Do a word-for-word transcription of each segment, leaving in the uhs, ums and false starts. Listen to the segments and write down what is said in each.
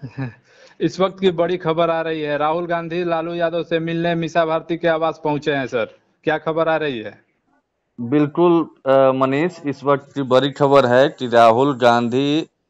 इस वक्त की बड़ी खबर आ रही है, राहुल गांधी लालू यादव से मिलने मीसा भारती के आवास पहुंचे हैं सर। क्या खबर आ रही है? बिल्कुल अ, मनीष, इस वक्त की बड़ी खबर है कि राहुल गांधी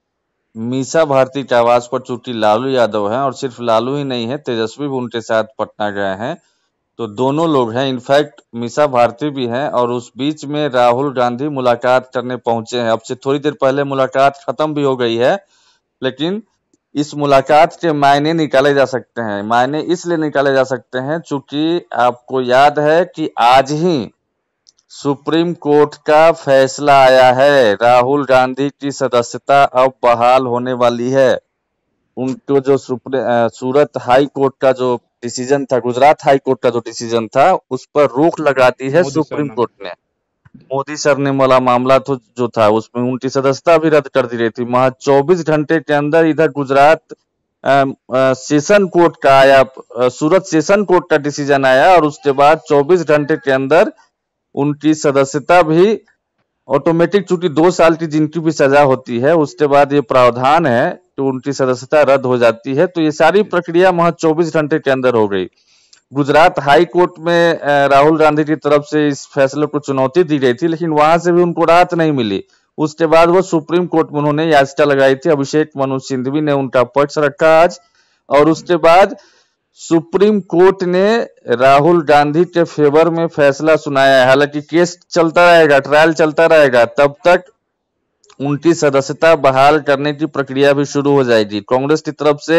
मीसा भारती के आवास पर, चूंकि लालू यादव हैं और सिर्फ लालू ही नहीं है, तेजस्वी भी उनके साथ पटना गए हैं, तो दोनों लोग हैं। इनफैक्ट मीसा भारती भी हैं और उस बीच में राहुल गांधी मुलाकात करने पहुंचे हैं। अब से थोड़ी देर पहले मुलाकात खत्म भी हो गई है, लेकिन इस मुलाकात के मायने निकाले जा सकते हैं। मायने इसलिए निकाले जा सकते हैं चूंकि आपको याद है कि आज ही सुप्रीम कोर्ट का फैसला आया है। राहुल गांधी की सदस्यता अब बहाल होने वाली है। उनको जो supreme uh, Surat high court का जो डिसीजन था, गुजरात हाई कोर्ट का जो डिसीजन था, उस पर रोक लगा दी है मोदी सर सुप्रीम ने। कोर्ट ने। मोदी सर ने वाला मामला तो जो था, उसमें उनकी सदस्यता भी रद्द कर दी गई थी। महज चौबीस घंटे के अंदर इधर Gujarat uh, uh, session court का आया, अ, सूरत सेशन कोर्ट का डिसीजन आया और उसके बाद चौबीस घंटे के अंदर उनकी सदस्यता भी ऑटोमेटिक, चूंकि दो साल की जिनकी भी सजा होती है, उसके बाद ये प्रावधान है कि उनकी सदस्यता रद्द हो जाती है। तो ये सारी प्रक्रिया महज चौबीस घंटे के अंदर हो गई। गुजरात हाई कोर्ट में अ, राहुल गांधी की तरफ से इस फैसले को चुनौती दी गई थी, लेकिन वहां से भी उनको राहत नहीं मिली। उसके बाद वो सुप्रीम कोर्ट में उन्होंने याचिका लगाई थी। अभिषेक मनु सिंघवी ने उनका पक्ष रखा आज, और उसके बाद सुप्रीम कोर्ट ने राहुल गांधी के फेवर में फैसला सुनाया है। हालांकि केस चलता रहेगा, ट्रायल चलता रहेगा, तब तक उनकी सदस्यता बहाल करने की प्रक्रिया भी शुरू हो जाएगी। कांग्रेस की तरफ से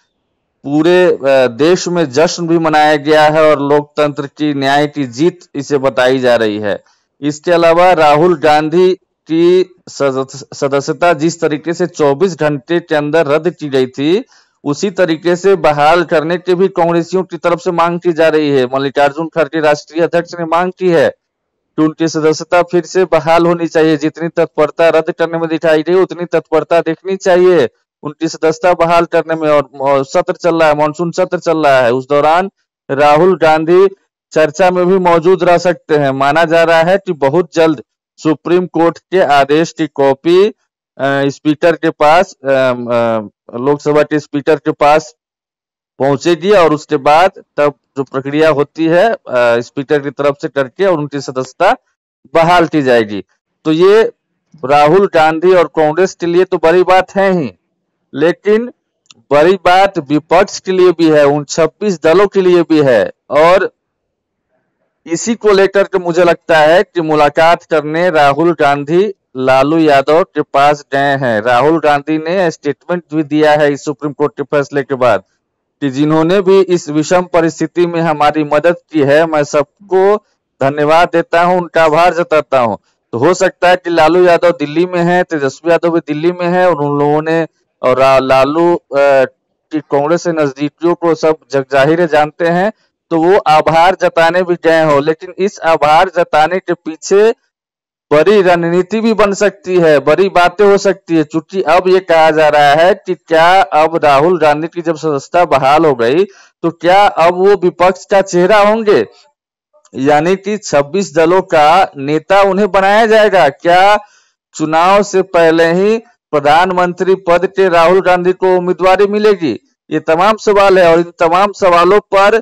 पूरे देश में जश्न भी मनाया गया है और लोकतंत्र की, न्याय की जीत इसे बताई जा रही है। इसके अलावा राहुल गांधी की सदस्यता जिस तरीके से चौबीस घंटे के अंदर रद्द की गई थी, उसी तरीके से बहाल करने की भी कांग्रेसियों की तरफ से मांग की जा रही है। मल्लिकार्जुन खड़गे राष्ट्रीय अध्यक्ष ने मांग की है कि उनकी सदस्यता फिर से बहाल होनी चाहिए। जितनी तत्परता रद्द करने में दिखाई गई, उतनी तत्परता देखनी चाहिए उनकी सदस्यता बहाल करने में। और सत्र चल रहा है, मानसून सत्र चल रहा है, उस दौरान राहुल गांधी चर्चा में भी मौजूद रह सकते हैं। माना जा रहा है कि बहुत जल्द सुप्रीम कोर्ट के आदेश की कॉपी स्पीकर के पास, लोकसभा के स्पीकर के पास पहुंचेगी और उसके बाद तब जो प्रक्रिया होती है स्पीकर की तरफ से करके और उनकी सदस्यता बहाल की जाएगी। तो ये राहुल गांधी और कांग्रेस के लिए तो बड़ी बात है ही, लेकिन बड़ी बात विपक्ष के लिए भी है, उन छब्बीस दलों के लिए भी है। और इसी को लेकर के मुझे लगता है कि मुलाकात करने राहुल गांधी लालू यादव के पास गए हैं। राहुल गांधी ने स्टेटमेंट भी दिया है इस सुप्रीम कोर्ट के फैसले के बाद कि जिन्होंने भी इस विषम परिस्थिति में हमारी मदद की है, मैं सबको धन्यवाद देता हूं, उनका आभार जताता हूं। तो हो सकता है कि लालू यादव दिल्ली में है, तेजस्वी यादव भी दिल्ली में है, और उन लोगों ने, और लालू की कांग्रेस से नजदीकियों को सब जग जाहिर जानते हैं, तो वो आभार जताने भी गए हो। लेकिन इस आभार जताने के पीछे बड़ी रणनीति भी बन सकती है, बड़ी बातें हो सकती है। चूंकि अब ये कहा जा रहा है कि क्या अब राहुल गांधी की जब सदस्यता बहाल हो गई, तो क्या अब वो विपक्ष का चेहरा होंगे, यानी कि छब्बीस दलों का नेता उन्हें बनाया जाएगा? क्या चुनाव से पहले ही प्रधानमंत्री पद के राहुल गांधी को उम्मीदवारी मिलेगी? ये तमाम सवाल है और इन तमाम सवालों पर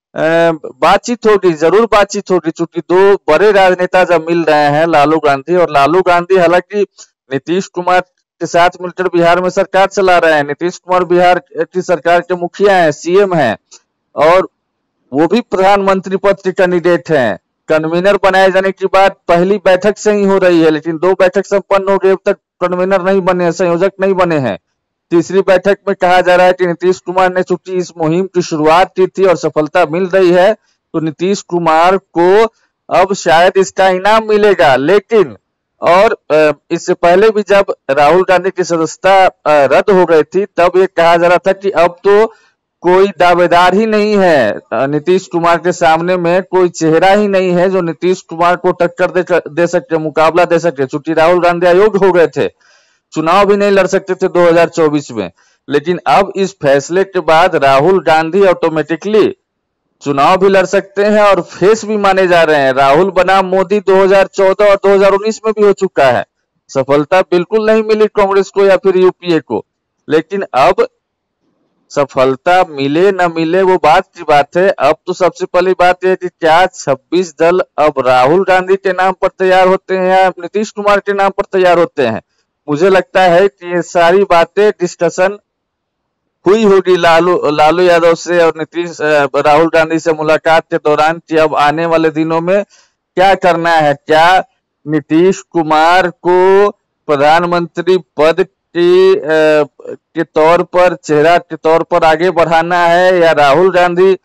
बातचीत होगी, जरूर बातचीत होगी। चूंकि दो बड़े राजनेता जब मिल रहे हैं, लालू गांधी और लालू गांधी हालांकि नीतीश कुमार के साथ मिलकर बिहार में सरकार चला रहे हैं। नीतीश कुमार बिहार की सरकार के मुखिया हैं, सीएम हैं, और वो भी प्रधानमंत्री पद के कैंडिडेट हैं। कन्वीनर बनाए जाने की बात पहली बैठक से ही हो रही है, लेकिन दो बैठक संपन्न हो गई, अब तक कन्वीनर नहीं बने, संयोजक नहीं बने हैं। तीसरी बैठक में कहा जा रहा है कि नीतीश कुमार ने चूंकि इस मुहिम की शुरुआत की थी और सफलता मिल रही है, तो नीतीश कुमार को अब शायद इसका इनाम मिलेगा। लेकिन और इससे पहले भी जब राहुल गांधी की सदस्यता रद्द हो गई थी, तब ये कहा जा रहा था कि अब तो कोई दावेदार ही नहीं है, नीतीश कुमार के सामने में कोई चेहरा ही नहीं है जो नीतीश कुमार को टक्कर दे, दे सके, मुकाबला दे सके। चूंकि राहुल गांधी अयोग्य हो गए थे, चुनाव भी नहीं लड़ सकते थे दो हज़ार चौबीस में। लेकिन अब इस फैसले के बाद राहुल गांधी ऑटोमेटिकली चुनाव भी लड़ सकते हैं और फेस भी माने जा रहे हैं। राहुल बनाम मोदी दो हज़ार चौदह और दो हज़ार उन्नीस में भी हो चुका है। सफलता बिल्कुल नहीं मिली कांग्रेस को या फिर यूपीए को, लेकिन अब सफलता मिले न मिले वो बात की बात है। अब तो सबसे पहली बात यह है कि क्या छब्बीस दल अब राहुल गांधी के नाम पर तैयार होते हैं या नीतीश कुमार के नाम पर तैयार होते हैं। मुझे लगता है कि ये सारी बातें डिस्कशन हुई होगी लालू लालू यादव से और नीतीश राहुल गांधी से मुलाकात के दौरान कि अब आने वाले दिनों में क्या करना है। क्या नीतीश कुमार को प्रधानमंत्री पद की के तौर पर चेहरा के तौर पर आगे बढ़ाना है या राहुल गांधी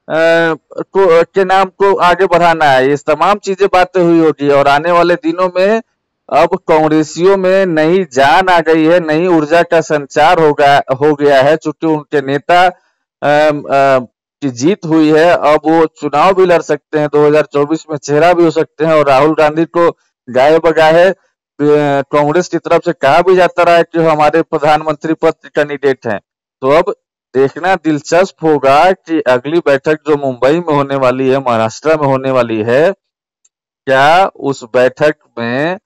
को के नाम को आगे बढ़ाना है। ये तमाम चीजें बातें हुई होगी और आने वाले दिनों में अब कांग्रेसियों में नई जान आ गई है, नई ऊर्जा का संचार हो गया हो गया है। चूंकि उनके नेता आ, आ, की जीत हुई है, अब वो चुनाव भी लड़ सकते हैं, दो हज़ार चौबीस में चेहरा भी हो सकते हैं। और राहुल गांधी को गाये बगाए कांग्रेस की तरफ से कहा भी जाता रहा है कि हमारे प्रधानमंत्री पद के कैंडिडेट हैं। तो अब देखना दिलचस्प होगा कि अगली बैठक जो मुंबई में होने वाली है, महाराष्ट्र में होने वाली है, क्या उस बैठक में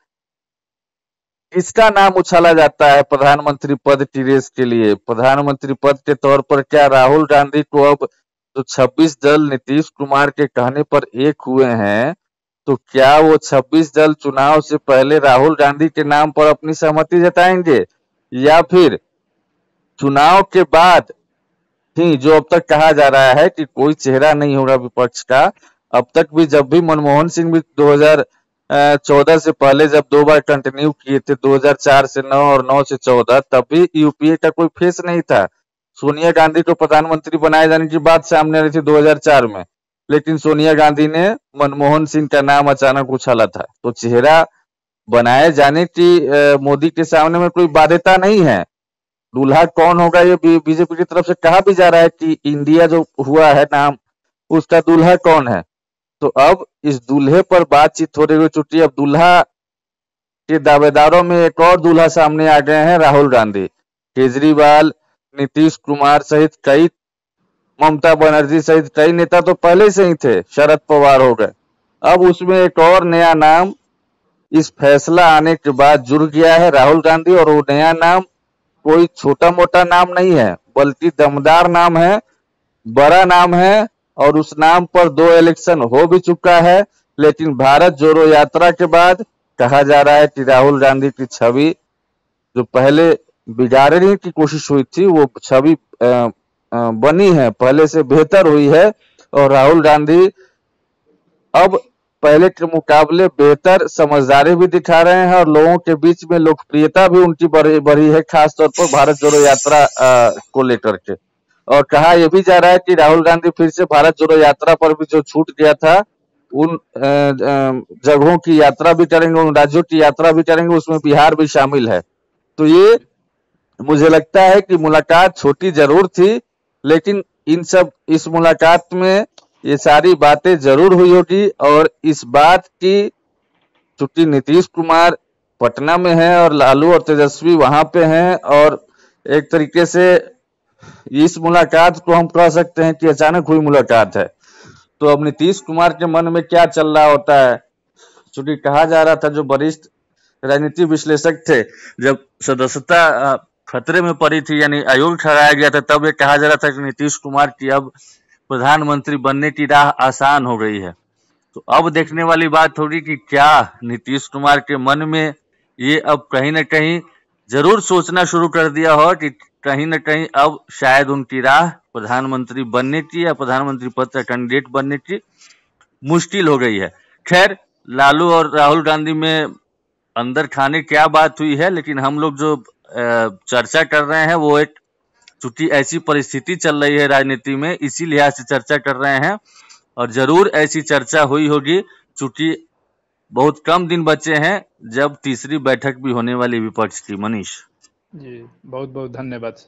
किसका नाम उछाला जाता है प्रधानमंत्री पद की रेस के लिए। प्रधानमंत्री पद के तौर पर क्या राहुल गांधी को अब जो छब्बीस दल नीतीश कुमार के कहने पर एक हुए हैं, तो क्या वो छब्बीस दल चुनाव से पहले राहुल गांधी के नाम पर अपनी सहमति जताएंगे या फिर चुनाव के बाद ही, जो अब तक कहा जा रहा है कि कोई चेहरा नहीं होगा विपक्ष का। अब तक भी जब भी मनमोहन सिंह भी दो हज़ार चौदह से पहले जब दो बार कंटिन्यू किए थे, दो हज़ार चार से नौ और नौ से चौदह, तब भी यूपीए का कोई फेस नहीं था। सोनिया गांधी को प्रधानमंत्री बनाए जाने की बात सामने आ रही थी दो हज़ार चार में, लेकिन सोनिया गांधी ने मनमोहन सिंह का नाम अचानक उछाला था। तो चेहरा बनाए जाने की मोदी के सामने में कोई बाध्यता नहीं है। दूल्हा कौन होगा ये बीजेपी की तरफ से कहा भी जा रहा है कि इंडिया जो हुआ है नाम, उसका दूल्हा कौन है। तो अब इस दूल्हे पर बातचीत हो रही है। चूंकि अब दूल्हा के दावेदारों में एक और दूल्हा सामने आ गए हैं, राहुल गांधी। केजरीवाल, नीतीश कुमार सहित कई, ममता बनर्जी सहित कई नेता तो पहले से ही थे, शरद पवार हो गए। अब उसमें एक और नया नाम इस फैसला आने के बाद जुड़ गया है, राहुल गांधी। और वो नया नाम कोई छोटा मोटा नाम नहीं है, बल्कि दमदार नाम है, बड़ा नाम है। और उस नाम पर दो इलेक्शन हो भी चुका है, लेकिन भारत जोड़ो यात्रा के बाद कहा जा रहा है कि राहुल गांधी की छवि जो पहले बिगाड़ने की कोशिश हुई थी, वो छवि बनी है, पहले से बेहतर हुई है। और राहुल गांधी अब पहले के मुकाबले बेहतर समझदारी भी दिखा रहे हैं और लोगों के बीच में लोकप्रियता भी उनकी बढ़ी बढ़ी है, खासतौर पर भारत जोड़ो यात्रा को लेकर के। और कहा यह भी जा रहा है कि राहुल गांधी फिर से भारत जोड़ो यात्रा पर भी जो छूट गया था, उन जगहों की यात्रा भी करेंगे, उन राज्यों की यात्रा भी करेंगे, उसमें बिहार भी शामिल है। तो ये मुझे लगता है कि मुलाकात छोटी जरूर थी, लेकिन इन सब इस मुलाकात में ये सारी बातें जरूर हुई होगी। और इस बात की, चूंकि नीतीश कुमार पटना में है और लालू और तेजस्वी वहां पे हैं, और एक तरीके से इस मुलाकात को हम कह सकते हैं कि अचानक हुई मुलाकात है। तो अब नीतीश कुमार के मन में क्या चल रहा होता है, चूंकि कहा जा रहा था, जो वरिष्ठ राजनीति विश्लेषक थे, जब सदस्यता खतरे में पड़ी थी, यानी आयोग ठहराया गया था, तब ये कहा जा रहा था कि नीतीश कुमार की अब प्रधानमंत्री बनने की राह आसान हो गई है। तो अब देखने वाली बात होगी कि क्या नीतीश कुमार के मन में ये अब कहीं ना कहीं जरूर सोचना शुरू कर दिया हो कि कहीं ना कहीं अब शायद उनकी राह प्रधानमंत्री बनने की या प्रधानमंत्री पद का कैंडिडेट बनने की मुश्किल हो गई है। खैर, लालू और राहुल गांधी में अंदर खाने क्या बात हुई है, लेकिन हम लोग जो चर्चा कर रहे हैं वो एक, चूंकि ऐसी परिस्थिति चल रही है राजनीति में, इसी लिहाज से चर्चा कर रहे हैं। और जरूर ऐसी चर्चा हुई होगी, चूंकि बहुत कम दिन बचे हैं जब तीसरी बैठक भी होने वाली विपक्ष की। मनीष जी, बहुत बहुत धन्यवाद।